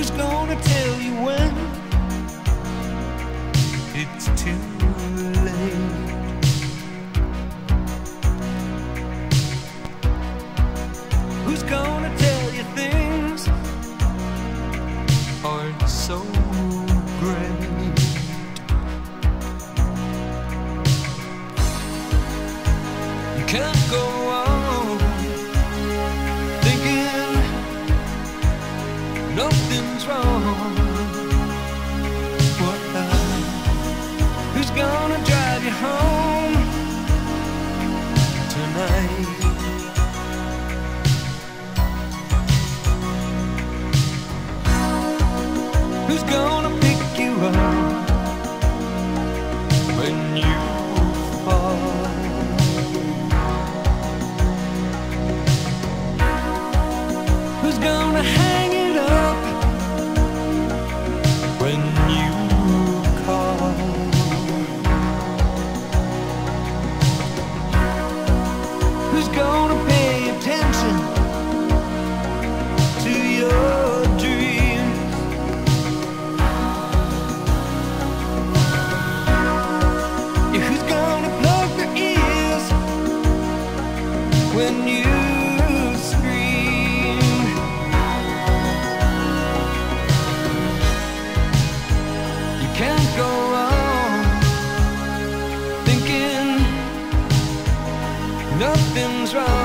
Who's gonna tell you when it's too late? Who's gonna tell you things aren't so great? You can't go on thinking nothing's wrong. Who's gonna drive you home tonight? Who's gonna pick you up when you fall? Who's gonna hang it up when you call? Who's gonna pay attention to your dreams? Yeah, who's gonna plug their ears when you scream? You can't go on thinking nothing's wrong.